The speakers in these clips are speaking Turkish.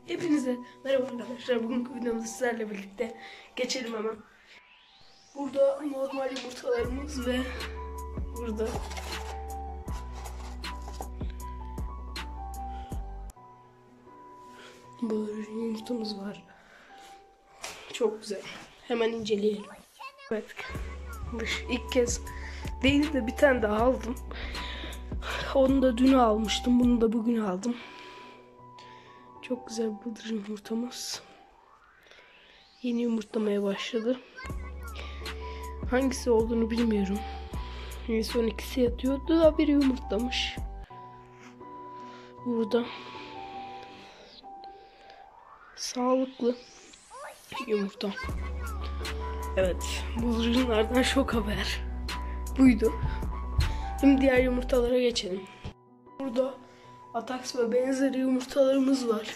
Hepinize merhaba arkadaşlar. Bugünkü videomuzda sizlerle birlikte geçelim hemen. Burada normal yumurtalarımız ve burada böyle yumurtamız var. Çok güzel. Hemen inceleyelim. Evet. İlk kez değil de bir tane daha aldım. Onu da dün almıştım. Bunu da bugün aldım. Çok güzel bıldırcın yumurtamız. Yeni yumurtlamaya başladı. Hangisi olduğunu bilmiyorum. En son ikisi yatıyordu da biri yumurtlamış. Burada sağlıklı yumurta. Evet, bıldırcınlardan şok haber buydu. Şimdi diğer yumurtalara geçelim. Burada Atax ve benzeri yumurtalarımız var.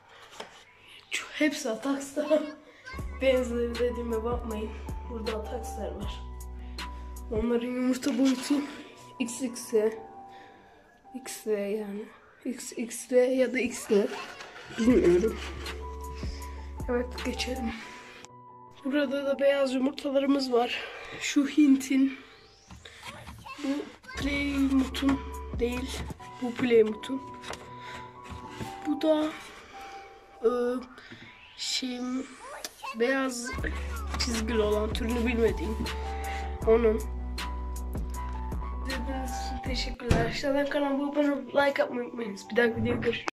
Hepsi Atax'ta. Benzeri dediğime bakmayın. Burada Atax'lar var. Onların yumurta boyutu XX'e. XX'e yani. XX'e ya da X'e. Bilmiyorum. Evet, geçelim. Burada da beyaz yumurtalarımız var. Şu Hint'in. Bu Playmut'un değil. Bu Playmut'un. Bu da beyaz çizgili olan, türünü bilmediğim onun. İzlediğiniz için teşekkürler. Aşağıdan kanalıma abone olup like atmayı unutmayınız. Bir dahaki videoda görüşürüz.